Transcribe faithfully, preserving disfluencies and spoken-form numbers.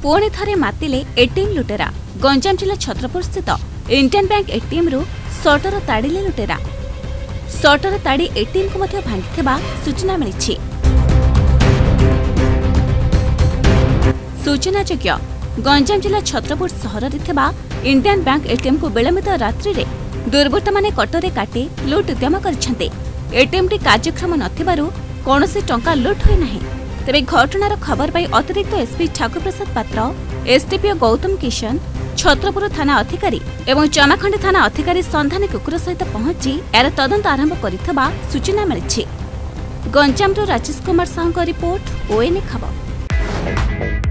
पुणी थरे मातिले एटीएम लुटेरा। गंजाम जिला छत्रपुर स्थित इंडियन बैंक एटीएम रु सटर ताड़िले लुटेरा। सटर ताड़ी एटीएम को मध्य भांगिथिबा सूचना मिली। सूचनायोग्य गंजाम जिला छत्रपुर सहर में इंडियन बैंक एटीएम को विलंबित रात्रि रे दुर्बृत्त माने कटरे काटी लुट उद्यम करछन्ते। एटीएम टी कार्यक्रम नथिबारु कोनोसी टंका लुट होई नाही। तेबे घटनार खबर पाई अतिरिक्त एसपी ठाकुर प्रसाद पात्र, एसडीपीओ गौतम किशन, छत्रपुर थाना अधिकारी एवं चमाखंडी थाना अधिकारी संधानी कुकुर सहित पहुंची यार तदंत आरंभ करिथबा सूचना मिली। गंजामरू राजेश कुमार साहू रिपोर्ट, ओएनए खबर।